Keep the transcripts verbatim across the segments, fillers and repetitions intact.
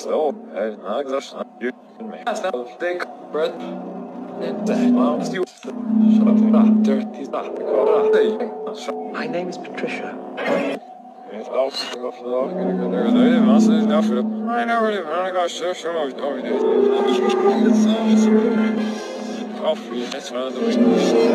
so, and I just you can make us now take bread. And that moms you shut up, dirty stuff. My name is Patricia. If I'll go for the dog, I'm gonna go there. They must have enough for the. I never really want to go show show over over there. Coffee, that's one of the ways.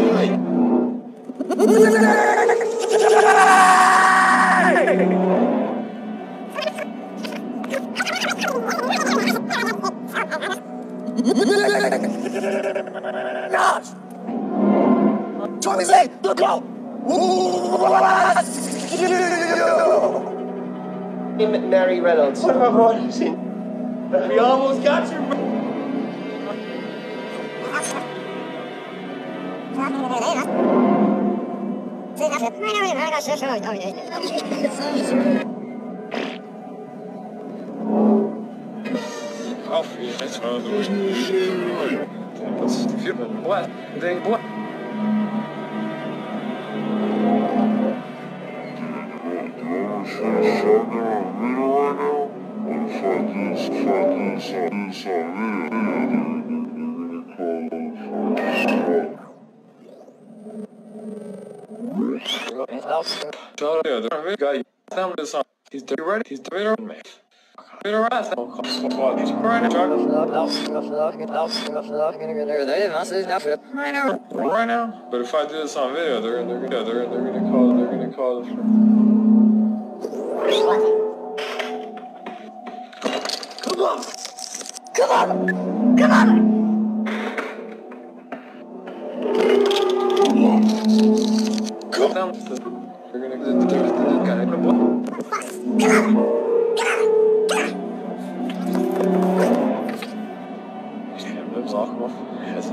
Yes! Charlie Zelenoff, look out! Mary Reynolds. What have I seen? We almost got you. Coffee, that's one of the ways. That's human blood. They blood. Charlie, the guy, down this song. He's ready. He's the better man. Better ass. He's right now. Right now. But if I do this on video, they're they're gonna they're they're gonna call they're gonna call it. Come on! Come on! Come on! Come down. They're gonna do the guy. Come on! Zakma. Hesse.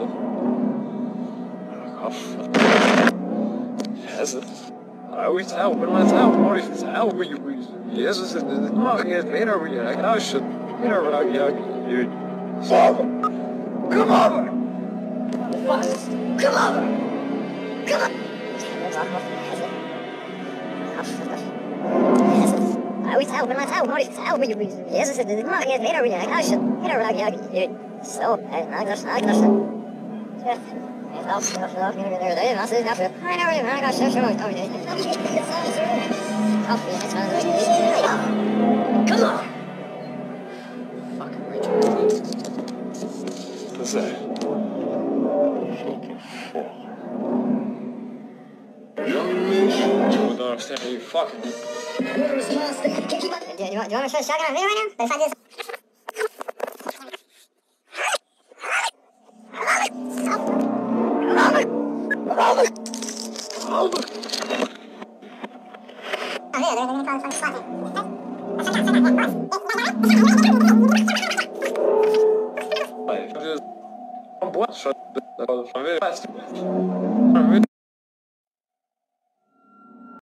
Af. Hesse. Oh, it's out. But it's out. What if it's out? Yes, it's not. Yes, better. I should. Better. Dude. Come over! Come over! Come on! Oh, it's out, but it's out. What if it's out? Yes, it's not. Yes, better. I should. Better. Dude. So, I'm not just not just. Yeah. I'll stop off here there. They must have enough. I never even I got so so. Coffee, that's one of the ways. Come on! Fucking retard. What's that? You don't understand how you fucking. Do you want to show shotgun on video right now? Let's find this. What? Shut the